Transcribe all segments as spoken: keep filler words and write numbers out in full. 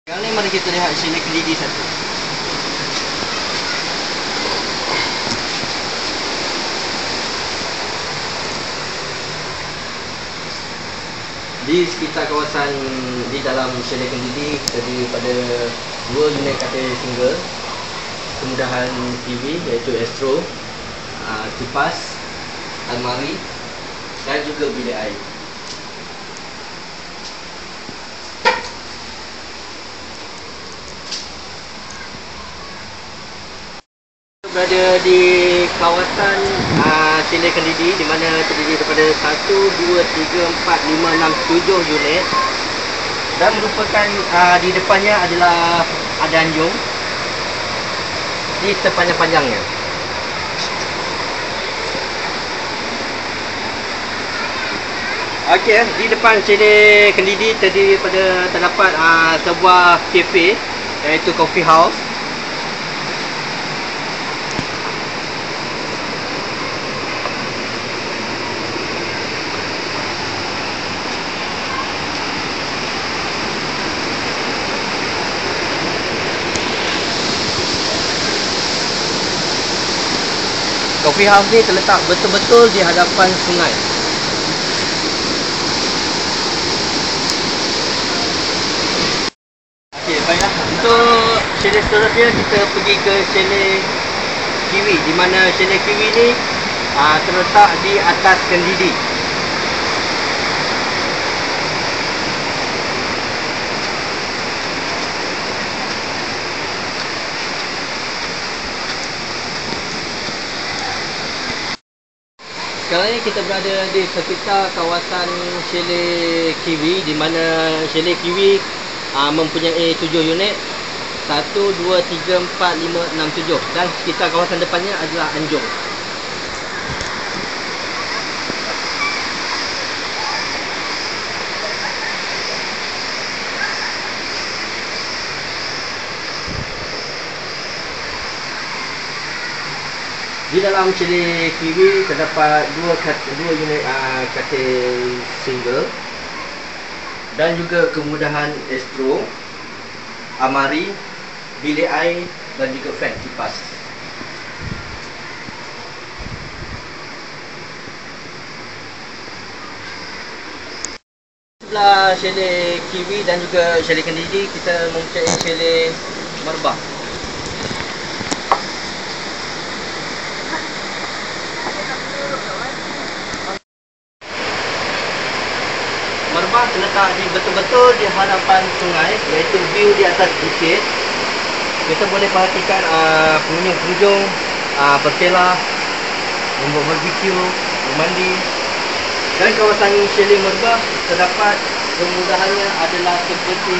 Sekarang ni mari kita lihat chalet kedidi satu. Di sekitar kawasan di dalam chalet kedidi terdiri pada dua unit katil single, kemudahan kiwi iaitu astro, kipas, almari dan juga bilik air. Berada di kawasan uh, chalet kedidi di mana terdiri daripada satu, dua, tiga, empat, lima, enam, tujuh unit dan merupakan uh, di depannya adalah ada anjung di sepanjang-panjangnya. Okey, di depan chalet kedidi terdiri daripada terdapat uh, sebuah kafe iaitu coffee house. Coffee house ni terletak betul-betul di hadapan sungai. Okey, baiklah. Untuk chalet seterusnya kita pergi ke chalet kiwi, di mana chalet kiwi ni aa, terletak di atas kedidi. Sekarang ni kita berada di sekitar kawasan chalet kiwi, di mana chalet kiwi aa, mempunyai tujuh unit, satu, dua, tiga, empat, lima, enam, tujuh, dan sekitar kawasan depannya adalah anjung. Di dalam chalet kiwi terdapat dua dua unit uh, katil single dan juga kemudahan astro, almari, bilik air dan juga fan kipas. Sebelah chalet kiwi dan juga chalet kedidi kita mempunyai chalet merbah. Merbah terletak di betul-betul di hadapan sungai, iaitu view di atas bukit. Kita boleh perhatikan uh, pengunjung-pengunjung uh, berkelah, membuat barbecue, memandi. Dan kawasan chalet merbah terdapat kemudahannya adalah seperti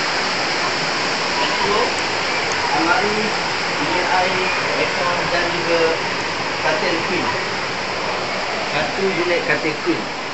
astro, almari, bilik air, aircon dan juga katil queen. Satu unit katil queen.